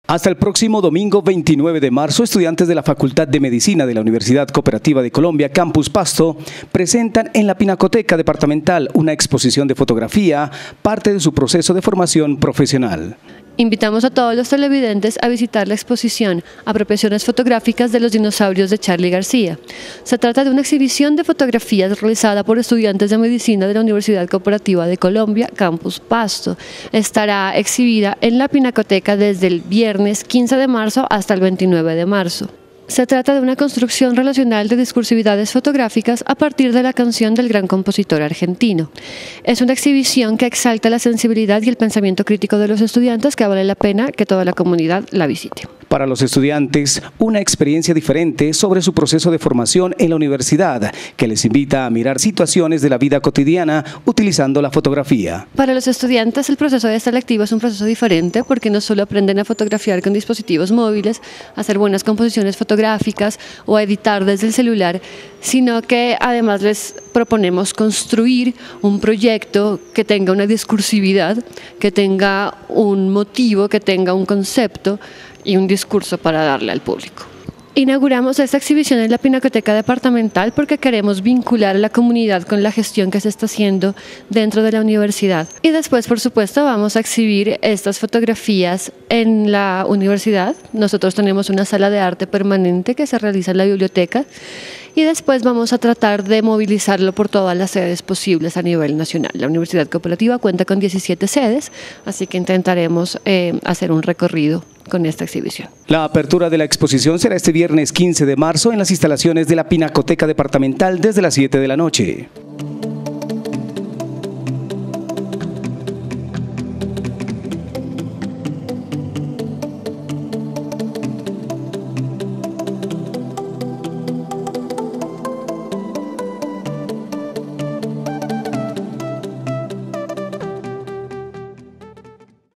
Hasta el próximo domingo 29 de marzo, estudiantes de la Facultad de Medicina de la Universidad Cooperativa de Colombia, Campus Pasto, presentan en la Pinacoteca Departamental una exposición de fotografía, parte de su proceso de formación profesional. Invitamos a todos los televidentes a visitar la exposición Apropiaciones fotográficas de los dinosaurios de Charly García. Se trata de una exhibición de fotografías realizada por estudiantes de medicina de la Universidad Cooperativa de Colombia, Campus Pasto. Estará exhibida en la Pinacoteca desde el viernes 15 de marzo hasta el 29 de marzo. Se trata de una construcción relacional de discursividades fotográficas a partir de la canción del gran compositor argentino. Es una exhibición que exalta la sensibilidad y el pensamiento crítico de los estudiantes que vale la pena que toda la comunidad la visite. Para los estudiantes, una experiencia diferente sobre su proceso de formación en la universidad, que les invita a mirar situaciones de la vida cotidiana utilizando la fotografía. Para los estudiantes, el proceso de selectivo es un proceso diferente porque no solo aprenden a fotografiar con dispositivos móviles, a hacer buenas composiciones fotográficas o a editar desde el celular, sino que además les proponemos construir un proyecto que tenga una discursividad, que tenga un motivo, que tenga un concepto y un discurso para darle al público. Inauguramos esta exhibición en la Pinacoteca Departamental porque queremos vincular a la comunidad con la gestión que se está haciendo dentro de la universidad. Y después, por supuesto, vamos a exhibir estas fotografías en la universidad. Nosotros tenemos una sala de arte permanente que se realiza en la biblioteca y después vamos a tratar de movilizarlo por todas las sedes posibles a nivel nacional. La Universidad Cooperativa cuenta con 17 sedes, así que intentaremos hacer un recorrido con esta exhibición. La apertura de la exposición será este viernes 15 de marzo en las instalaciones de la Pinacoteca Departamental desde las 7 de la noche.